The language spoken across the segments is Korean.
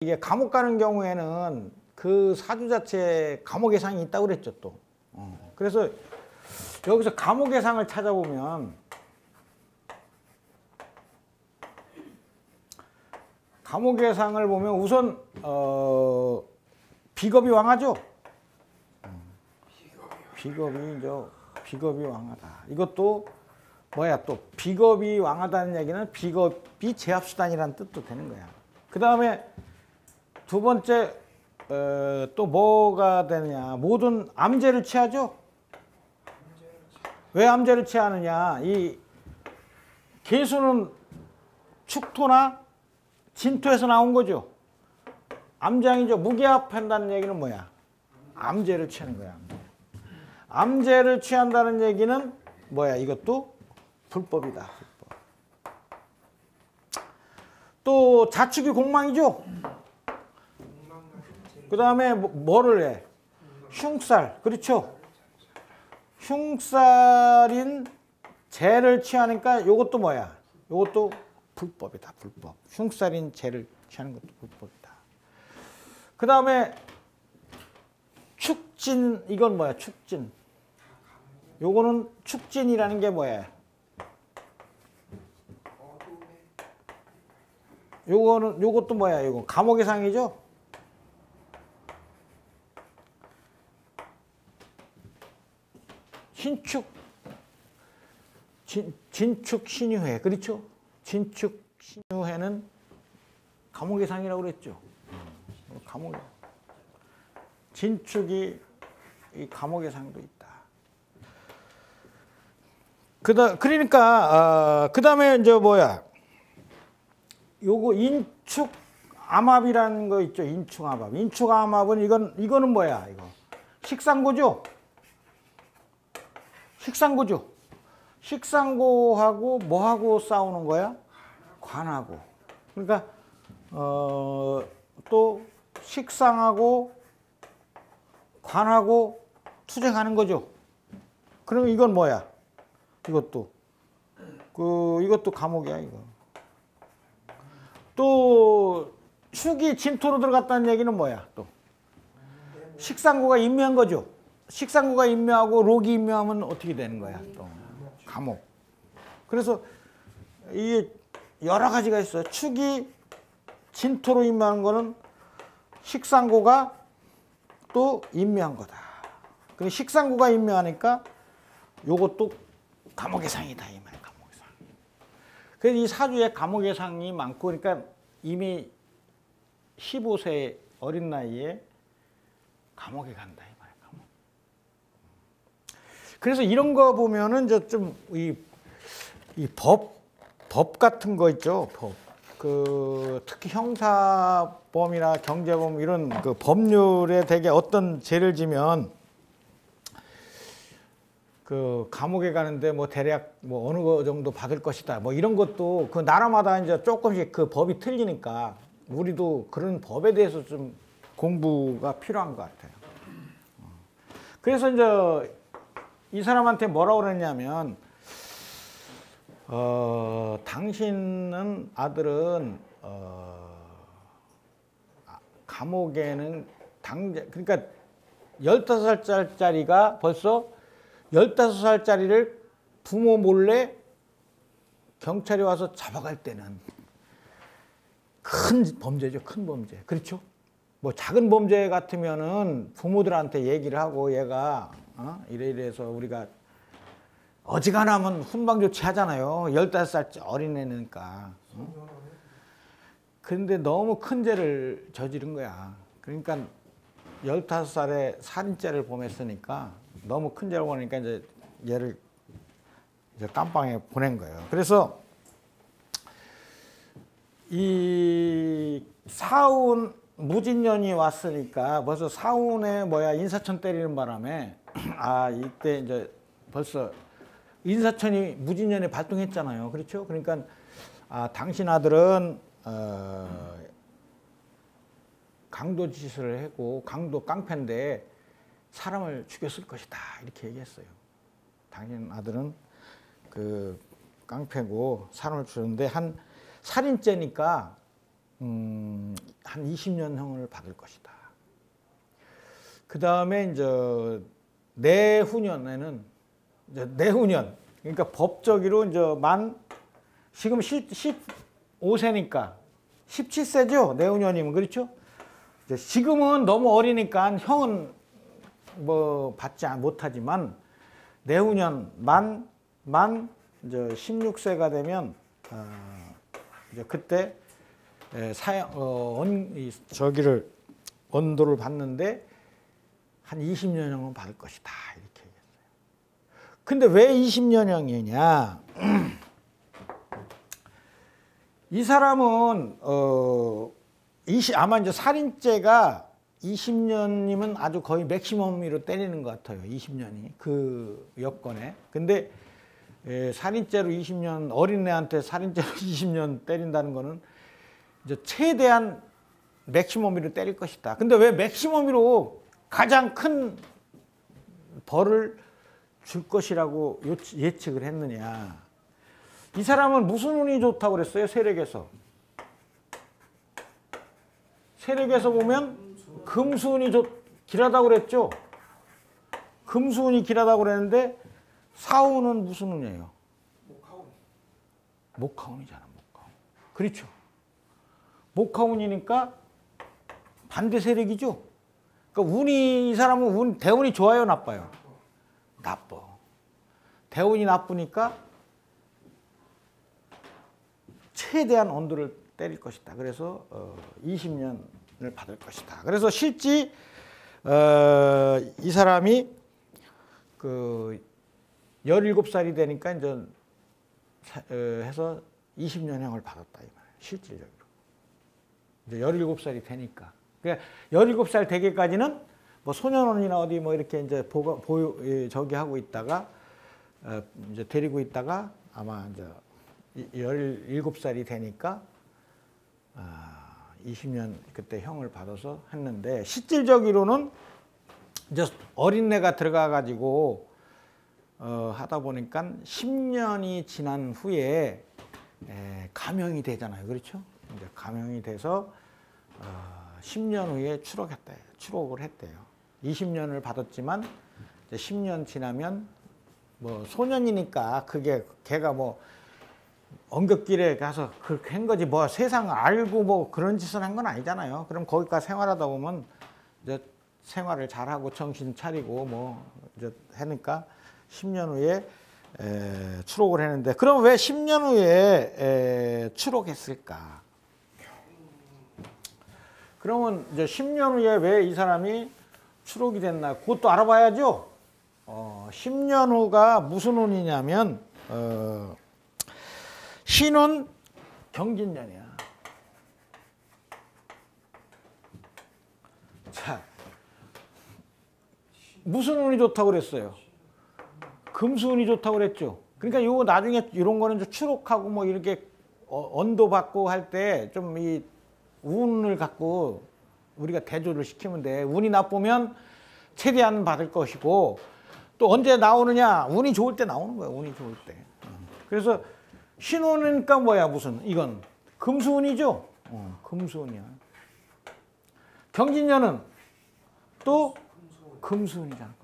이게 감옥 가는 경우에는 그 사주 자체에 감옥의 상이 있다고 그랬죠, 또. 그래서 여기서 감옥의 상을 찾아보면 감옥의 상을 보면 우선 비겁이 왕하죠. 비겁이 왕하다. 이것도 뭐야, 또 비겁이 왕하다는 얘기는 비겁이 제압수단이라는 뜻도 되는 거야. 그 다음에 두 번째 또 뭐가 되느냐, 모든 암제를 취하죠. 왜 암제를 취하느냐, 이 계수는 축토나 진토에서 나온 거죠. 암장이죠. 무기합한다는 얘기는 뭐야, 암제를 취하는 거야. 암제를 취한다는 얘기는 뭐야, 이것도 불법이다. 불법. 또 자축이 공망이죠. 그 다음에 뭐를 해? 흉살. 그렇죠. 흉살인 죄를 취하니까 요것도 뭐야? 요것도 불법이다. 불법. 흉살인 죄를 취하는 것도 불법이다. 그 다음에 축진. 이건 뭐야? 축진. 요거는 축진이라는 게 뭐야? 요것도 뭐야? 요거 감옥의 상이죠? 신축, 진축 신유회. 그렇죠? 진축 신유회는 감옥의 상이라고 그랬죠. 감옥. 진축이 이 감옥의 상도 있다. 그러니까 그다음에 이제 뭐야? 요거 인축 암압이라는 거 있죠. 인축 암압. 인축 암압은 이거는 뭐야? 이거 식상고죠. 식상고죠. 식상고하고 뭐하고 싸우는 거야? 관하고. 그러니까 또 식상하고 관하고 투쟁하는 거죠. 그럼 이건 뭐야? 이것도 감옥이야, 이거. 또 축이 진토로 들어갔다는 얘기는 뭐야? 또 식상고가 임묘한 거죠. 식상고가 임묘하고 록이 임묘하면 어떻게 되는 거야? 또 감옥. 그래서 이게 여러 가지가 있어요. 축이 진토로 임묘한 거는 식상고가 또 임묘한 거다. 근데 식상고가 임묘하니까 요것도 감옥의 상이다, 이 말. 감옥의 상. 그래서 이 사주에 감옥의 상이 많고, 그러니까 이미 15세 어린 나이에 감옥에 간다, 이 말. 감옥. 그래서 이런 거 보면은 좀 이 법 같은 거 있죠. 법. 특히 형사범이나 경제범 이런 그 법률에 되게 어떤 죄를 지면 그 감옥에 가는데 뭐 대략 뭐 어느 거 정도 받을 것이다. 뭐 이런 것도 그 나라마다 이제 조금씩 그 법이 틀리니까 우리도 그런 법에 대해서 좀 공부가 필요한 것 같아요. 그래서 이제 이 사람한테 뭐라고 그랬냐면, 당신은 아들은 감옥에는 그러니까 15살짜리가 벌써 15살짜리를 부모 몰래 경찰이 와서 잡아갈 때는 큰 범죄죠. 큰 범죄. 그렇죠? 뭐 작은 범죄 같으면은 부모들한테 얘기를 하고 얘가 이래서 우리가 어지간하면 훈방 조치하잖아요. 15살 어린애니까. 그런데 너무 큰 죄를 저지른 거야. 그러니까 15살에 살인죄를 범했으니까 너무 큰 죄를 보니까 이제 얘를 이제 깜빵에 보낸 거예요. 그래서 이 사운 무진년이 왔으니까 벌써 사운에 인사천 때리는 바람에 이때 이제 벌써 인사천이 무진년에 발동했잖아요. 그렇죠? 그러니까 당신 아들은 강도짓을 하고 강도 깡패인데 사람을 죽였을 것이다, 이렇게 얘기했어요. 당신 아들은 그 깡패고 사람을 죽였는데 한 살인죄니까 한 20년형을 받을 것이다. 그 다음에 이제 내후년에는 이제 내후년, 그러니까 법적으로 이제 지금 15세니까 17세죠. 내후년이면 그렇죠. 이제 지금은 너무 어리니까 형은 뭐 받지 못하지만 내후년 이제 16세가 되면 이제 그때 언도를 받는데 한 20년형은 받을 것이다 이렇게 얘기했어요. 근데 왜 20년형이냐? 이 사람은 아마 이제 살인죄가 20년이면 아주 거의 맥시멈으로 때리는 것 같아요. 20년이 그 여건에. 근데 살인죄로 20년, 어린애한테 살인죄로 20년 때린다는 거는 이제 최대한 맥시멈으로 때릴 것이다. 근데 왜 맥시멈으로 가장 큰 벌을 줄 것이라고 예측을 했느냐? 이 사람은 무슨 운이 좋다고 그랬어요? 세력에서. 세력에서 보면 금수운이 길하다고 그랬죠? 금수운이 길하다고 그랬는데 사운은 무슨 운이에요? 목화운이잖아. 목화운. 그렇죠. 목화운이니까 반대 세력이죠. 그러니까 이 사람은 대운이 좋아요, 나빠요? 나빠. 대운이 나쁘니까 최대한 언도를 때릴 것이다. 그래서 20년을 받을 것이다. 그래서 실제 이 사람이 그 17살이 되니까 이제 해서 20년형을 받았다 이 말이에요. 실질적으로. 이제 17살이 되니까. 그러니까 17살 되기까지는 뭐 소년원이나 어디 뭐 이렇게 이제 저기 하고 있다가 이제 데리고 있다가 아마 이제 17살이 되니까 20년 그때 형을 받아서 했는데 실질적으로는 이제 어린애가 들어가 가지고 하다 보니까 10년이 지난 후에 감형이 되잖아요. 그렇죠? 이제 감형이 돼서 10년 후에 추록을 했대요. 20년을 받았지만 이제 10년 지나면 뭐 소년이니까 그게 걔가 뭐 언급길에 가서 그렇게 한 거지 뭐 세상 알고 뭐 그런 짓을 한 건 아니잖아요. 그럼 거기까지 생활하다 보면 이제 생활을 잘하고 정신 차리고 뭐 이제 하니까 10년 후에 추록을 했는데 그럼 왜 10년 후에 추록했을까? 그러면 이제 10년 후에 왜 이 사람이 추록이 됐나? 그것도 알아봐야죠. 10년 후가 무슨 운이냐면 신운 경진년이야. 자, 무슨 운이 좋다고 그랬어요? 금수운이 좋다고 그랬죠. 그러니까 요거 나중에 이런 거는 좀 추록하고 뭐 이렇게 언도 받고 할 때 좀 이 운을 갖고 우리가 대조를 시키면 돼. 운이 나쁘면 최대한 받을 것이고 또 언제 나오느냐? 운이 좋을 때 나오는 거야. 운이 좋을 때. 그래서 신운이니까 뭐야 무슨 이건 금수운이죠. 금수운이야. 경진년은 또 금수운이잖아.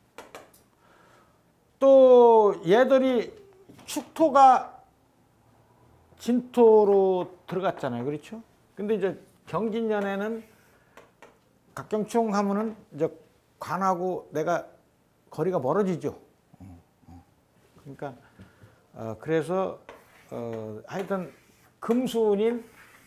또 얘들이 축토가 진토로 들어갔잖아요. 그렇죠? 근데 이제 경진년에는 각경충 하면은 이제 관하고 내가 거리가 멀어지죠. 그러니까 그래서 하여튼 금수운인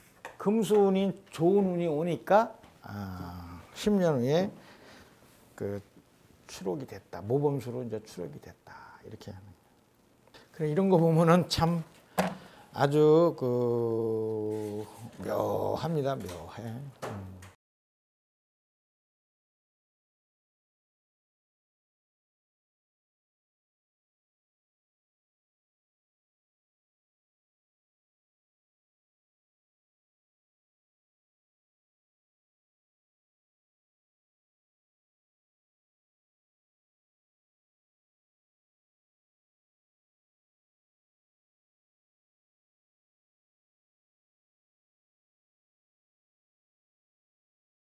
좋은 운이 오니까 10년 후에 그 추록이 됐다. 모범수로 이제 추록이 됐다. 이렇게 하는. 그래 이런 거 보면은 참 아주 그 묘합니다. 묘해.